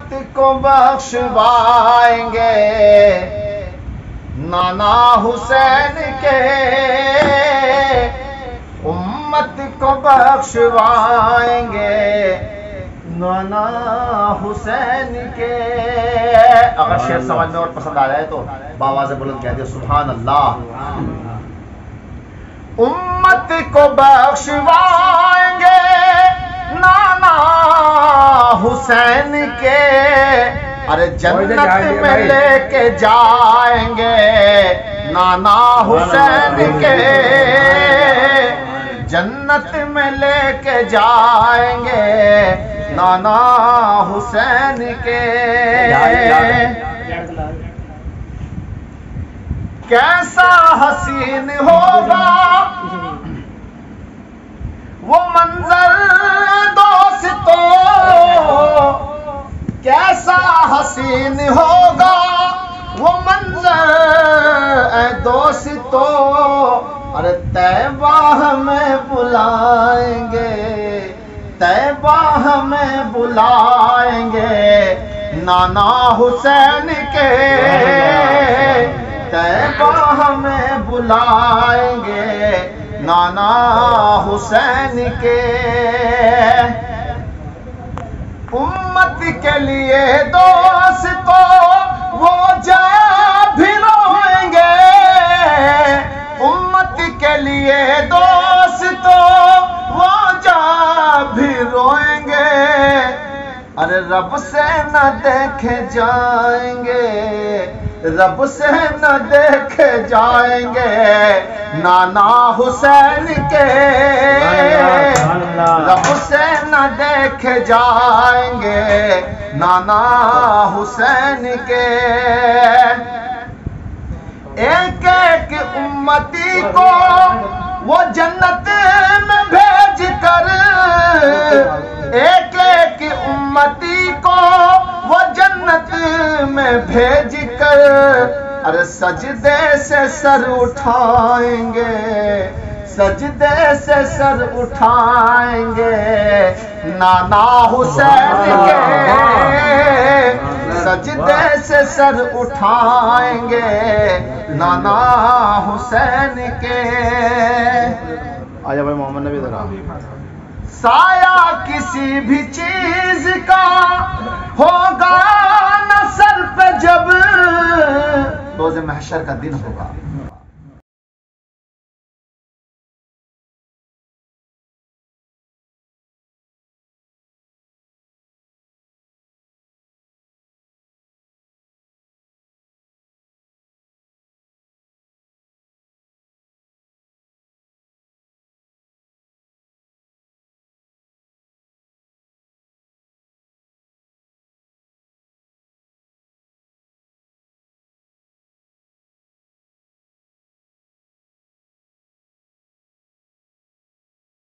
کو بخشوائیں گے نانا حسین کے، امت کو بخشوائیں گے نانا حسین کے۔ اگر شعر سمجھ میں اور پسند آ جائے تو باواز بلند کہہ دے سبحان اللہ۔ امت کو بخشوائیں گے نانا حسین کے، ارے جنت میں لے کے جائیں گے نانا حسین کے، جنت میں لے کے جائیں گے نانا حسین کے۔ کیسا حسین ہوگا وہ منظر دوستو، کیسا حسین ہوگا وہ منظر اے دوستو، ارے طیبہ ہمیں بلائیں گے، طیبہ ہمیں بلائیں گے نانا حسین کے، طیبہ ہمیں بلائیں گے نانا حسین کے۔ امت کے لیے دوستو وہ جا بھی روئیں گے، امت کے لیے دوستو وہ جا بھی روئیں گے، ارے رب سے نہ دیکھے جائیں گے، رب سے نہ دیکھے جائیں گے نانا حسین کے، رب سے نہ دیکھے جائیں گے نانا حسین کے۔ ایک ایک امتی کو وہ جنت میں بھیج کر، ایک ایک امتی کو وہ جنت میں بھیج کر، ارے سجدے سے سر اٹھائیں گے، سجدے سے سر اٹھائیں گے نانا حسین کے، سجدے سے سر اٹھائیں گے نانا حسین کے۔ آیا بھائی محمد نبی ذرا۔ سایہ کسی بھی چیز کا ہوگا نہ سر پہ جب روز محشر کا دن ہوگا،